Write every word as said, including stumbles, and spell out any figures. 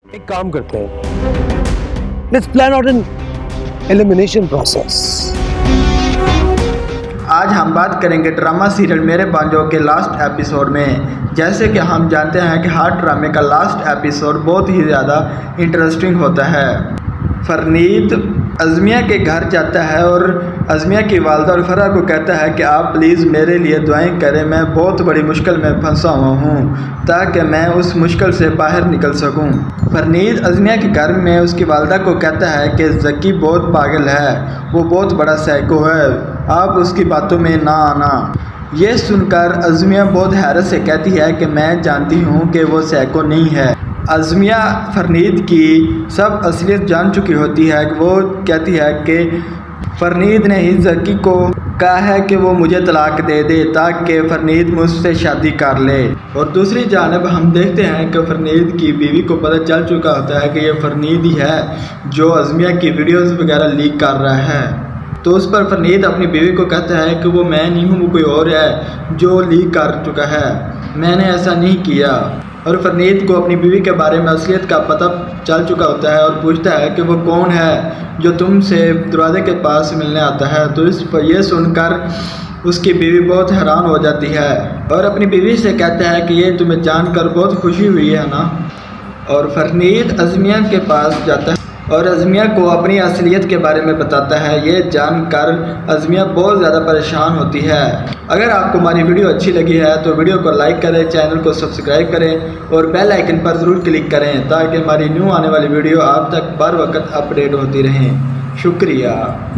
एक काम करते हैं, let's plan out an elimination process. आज हम बात करेंगे ड्रामा सीरियल मेरे बांजो के लास्ट एपिसोड में। जैसे कि हम जानते हैं कि हर ड्रामे का लास्ट एपिसोड बहुत ही ज़्यादा इंटरेस्टिंग होता है। फरनीद अज़मिया के घर जाता है और अज़मिया की वालदा और फरह को कहता है कि आप प्लीज़ मेरे लिए दुआएं करें, मैं बहुत बड़ी मुश्किल में फंसा हुआ हूँ ताकि मैं उस मुश्किल से बाहर निकल सकूँ। फरनीद अज़मिया के घर में उसकी वालदा को कहता है कि ज़की बहुत पागल है, वो बहुत बड़ा साइको है, आप उसकी बातों में ना आना। ये सुनकर अज़मिया बहुत हैरत से कहती है कि मैं जानती हूँ कि वो साइको नहीं है। अज़मिया फरनीद की सब असलियत जान चुकी होती है। वो कहती है कि फरनीद ने ही ज़की को कहा है कि वो मुझे तलाक दे दे ताकि फरनीद मुझसे शादी कर ले। और दूसरी जानब हम देखते हैं कि फरनीद की बीवी को पता चल चुका होता है कि ये फरनीद ही है जो अज़मिया की वीडियोज़ वगैरह लीक कर रहा है। तो उस पर फरनीद अपनी बीवी को कहता है कि वो मैं नहीं हूँ, वो कोई और है जो लीक कर चुका है, मैंने ऐसा नहीं किया। और फरनीद को अपनी बीवी के बारे में असलियत का पता चल चुका होता है और पूछता है कि वो कौन है जो तुमसे दरवाजे के पास मिलने आता है। तो इस पर यह सुनकर उसकी बीवी बहुत हैरान हो जाती है और अपनी बीवी से कहता है कि ये तुम्हें जानकर बहुत खुशी हुई है ना। और फरनीद अज़मिया के पास जाता है और अज़मिया को अपनी असलियत के बारे में बताता है। ये जानकर अज़मिया बहुत ज़्यादा परेशान होती है। अगर आपको हमारी वीडियो अच्छी लगी है तो वीडियो को लाइक करें, चैनल को सब्सक्राइब करें और बेल आइकन पर ज़रूर क्लिक करें ताकि हमारी न्यू आने वाली वीडियो आप तक बर वक्त अपडेट होती रहें। शुक्रिया।